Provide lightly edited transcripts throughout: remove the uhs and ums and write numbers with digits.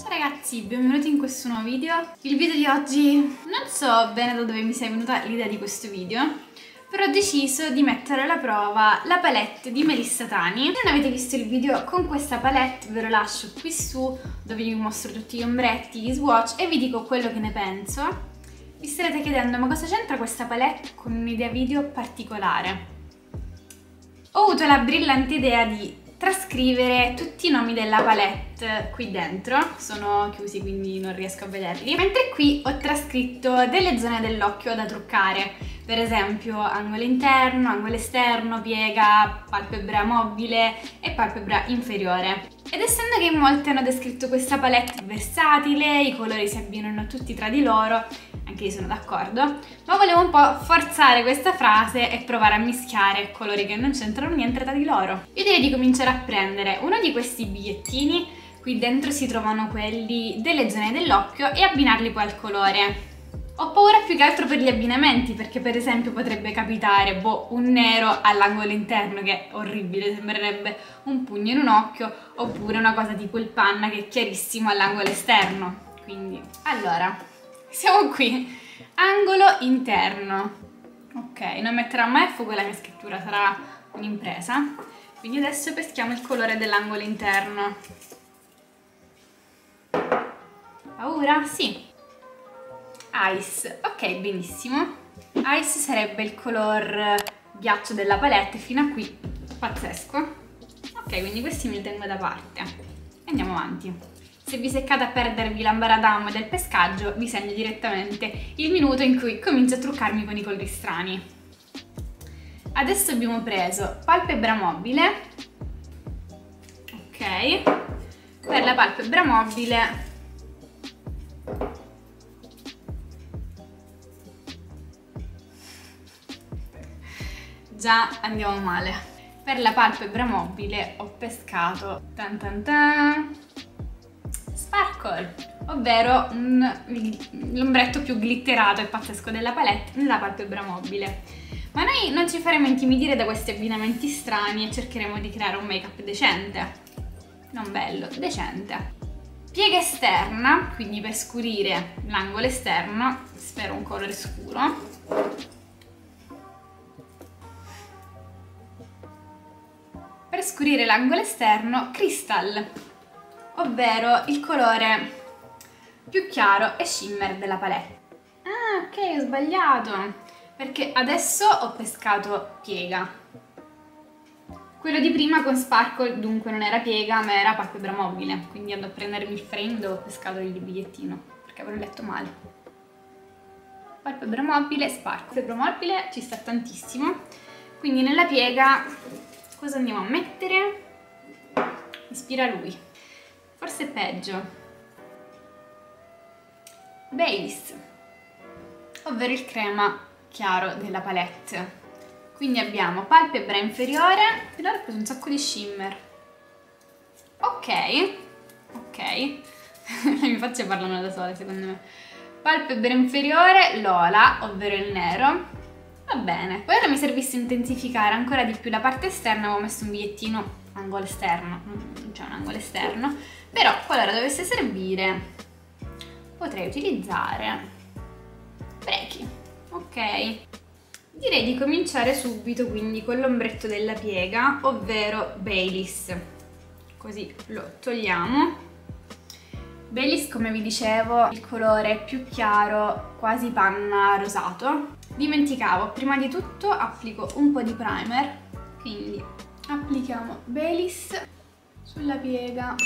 Ciao ragazzi, benvenuti in questo nuovo video. Il video di oggi, non so bene da dove mi sia venuta l'idea di questo video, però ho deciso di mettere alla prova la palette di Melissa Tani. Se non avete visto il video con questa palette ve lo lascio qui su, dove vi mostro tutti gli ombretti, gli swatch e vi dico quello che ne penso. Vi starete chiedendo ma cosa c'entra questa palette con un'idea video particolare? Ho avuto la brillante idea di trascrivere tutti i nomi della palette qui dentro, sono chiusi quindi non riesco a vederli, mentre qui ho trascritto delle zone dell'occhio da truccare, per esempio angolo interno, angolo esterno, piega, palpebra mobile e palpebra inferiore. Ed essendo che in molti hanno descritto questa palette versatile, i colori si abbinano tutti tra di loro, anche io sono d'accordo, ma volevo un po' forzare questa frase e provare a mischiare colori che non c'entrano niente tra di loro. Io direi di cominciare a prendere uno di questi bigliettini, qui dentro si trovano quelli delle zone dell'occhio, e abbinarli poi al colore. Ho paura più che altro per gli abbinamenti, perché per esempio potrebbe capitare un nero all'angolo interno che è orribile, sembrerebbe un pugno in un occhio, oppure una cosa tipo il panna che è chiarissimo all'angolo esterno. Quindi, allora, siamo qui, angolo interno. Ok, non metterò mai a fuoco la mia scrittura, sarà un'impresa. Quindi adesso peschiamo il colore dell'angolo interno. Paura? Sì. Ice, ok, benissimo. Ice sarebbe il color ghiaccio della palette, fino a qui pazzesco. Ok, quindi questi me li tengo da parte. Andiamo avanti. Se vi seccate a perdervi l'ambaradam del pescaggio, vi segno direttamente il minuto in cui comincio a truccarmi con i colori strani. Adesso abbiamo preso palpebra mobile. Ok, per la palpebra mobile già andiamo male. Per la palpebra mobile ho pescato Sparkle, ovvero l'ombretto più glitterato e pazzesco della palette nella palpebra mobile. Ma noi non ci faremo intimidire da questi abbinamenti strani e cercheremo di creare un make up decente. Non bello, decente. Piega esterna, quindi per scurire l'angolo esterno, spero un colore scuro. Per scurire l'angolo esterno, Crystal, ovvero il colore più chiaro e shimmer della palette. Ah, ok, ho sbagliato, perché adesso ho pescato piega. Quello di prima con Sparkle dunque non era piega, ma era palpebra mobile, quindi andò a prendermi il frame dove ho pescato il bigliettino, perché avrò letto male. Palpebra mobile, Sparkle. Palpebra mobile ci sta tantissimo, quindi nella piega cosa andiamo a mettere? Ispira lui. Forse è peggio. Base, ovvero il crema chiaro della palette. Quindi abbiamo palpebra inferiore, e allora ho preso un sacco di shimmer. Ok, le mie facce parlano da sole secondo me. Palpebra inferiore, Lola, ovvero il nero. Va bene, poi ora mi servisse intensificare ancora di più la parte esterna, avevo messo un bigliettino angolo esterno, non c'è un angolo esterno, però qualora dovesse servire potrei utilizzare Breaky. Ok, direi di cominciare subito quindi con l'ombretto della piega, ovvero Baileys, così lo togliamo. Baileys, come vi dicevo, il colore più chiaro, quasi panna rosato. Dimenticavo, prima di tutto applico un po' di primer, quindi applichiamo Baileys sulla piega.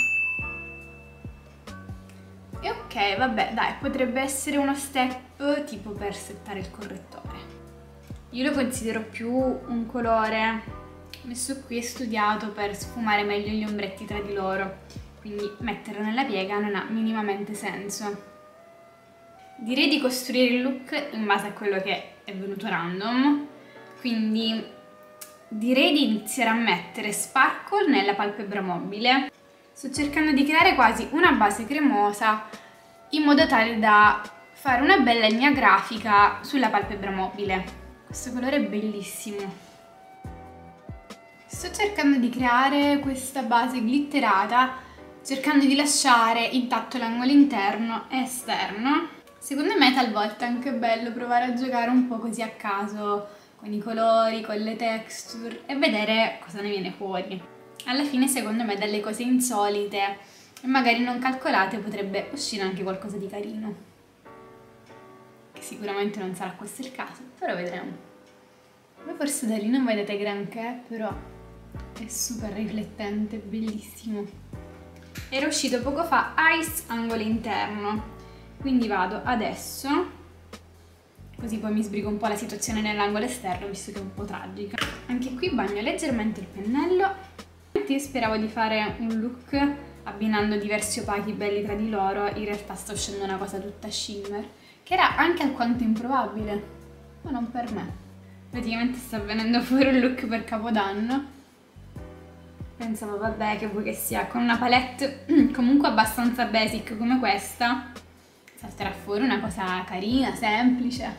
E ok, vabbè, dai, potrebbe essere uno step tipo per settare il correttore. Io lo considero più un colore messo qui e studiato per sfumare meglio gli ombretti tra di loro, quindi metterlo nella piega non ha minimamente senso. Direi di costruire il look in base a quello che è venuto random, quindi direi di iniziare a mettere Sparkle nella palpebra mobile. Sto cercando di creare quasi una base cremosa in modo tale da fare una bella linea grafica sulla palpebra mobile. Questo colore è bellissimo. Sto cercando di creare questa base glitterata cercando di lasciare intatto l'angolo interno e esterno. Secondo me talvolta è anche bello provare a giocare un po' così a caso con i colori, con le texture e vedere cosa ne viene fuori. Alla fine secondo me dalle cose insolite e magari non calcolate potrebbe uscire anche qualcosa di carino. Che sicuramente non sarà questo il caso, però vedremo. Voi forse da lì non vedete granché, però è super riflettente, bellissimo. Era uscito poco fa Ice angolo interno, quindi vado adesso, così poi mi sbrigo un po' la situazione nell'angolo esterno visto che è un po' tragica. Anche qui bagno leggermente il pennello. Io speravo di fare un look abbinando diversi opachi belli tra di loro, in realtà sta uscendo una cosa tutta shimmer, che era anche alquanto improbabile, ma non per me. Praticamente sta venendo fuori un look per Capodanno. Pensavo vabbè che vuoi che sia con una palette comunque abbastanza basic come questa, salterà fuori una cosa carina, semplice.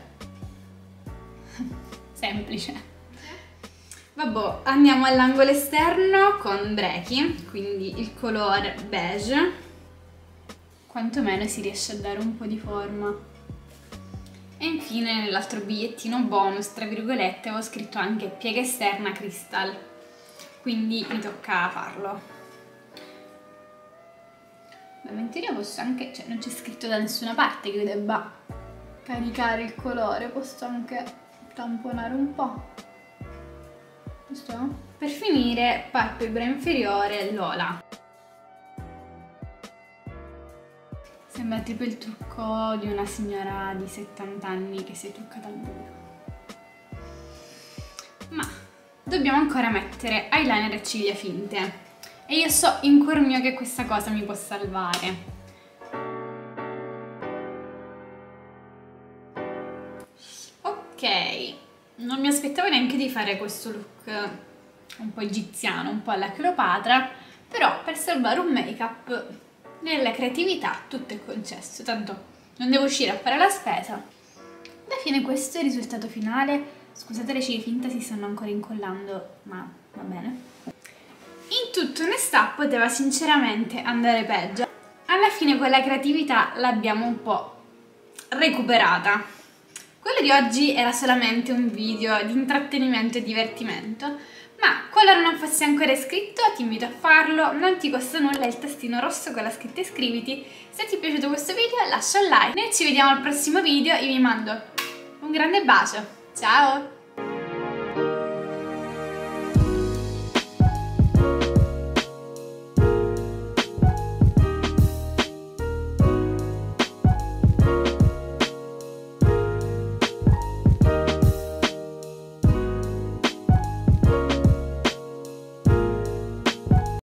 Semplice. Vabbè, andiamo all'angolo esterno con Breaky, quindi il colore beige. Quantomeno si riesce a dare un po' di forma. E infine nell'altro bigliettino bonus, tra virgolette, avevo scritto anche piega esterna crystal. Quindi mi tocca farlo. Ovviamente io posso anche, cioè non c'è scritto da nessuna parte che io debba caricare il colore, posso anche tamponare un po'. Giusto? Per finire, palpebra inferiore Lola. Sembra tipo il trucco di una signora di 70 anni che si è truccata al buio. Ma dobbiamo ancora mettere eyeliner e ciglia finte. E io so in cuor mio che questa cosa mi può salvare. Ok, non mi aspettavo neanche di fare questo look un po' egiziano, un po' alla Cleopatra, però per salvare un make-up nella creatività tutto è concesso, tanto non devo uscire a fare la spesa. Alla fine questo è il risultato finale. Scusate, le ciglia finte si stanno ancora incollando, ma va bene. In tutta onestà poteva sinceramente andare peggio. Alla fine quella creatività l'abbiamo un po' recuperata. Quello di oggi era solamente un video di intrattenimento e divertimento, ma qualora non fossi ancora iscritto ti invito a farlo, non ti costa nulla il tastino rosso con la scritta iscriviti. Se ti è piaciuto questo video lascia un like, noi ci vediamo al prossimo video, io vi mando un grande bacio, ciao!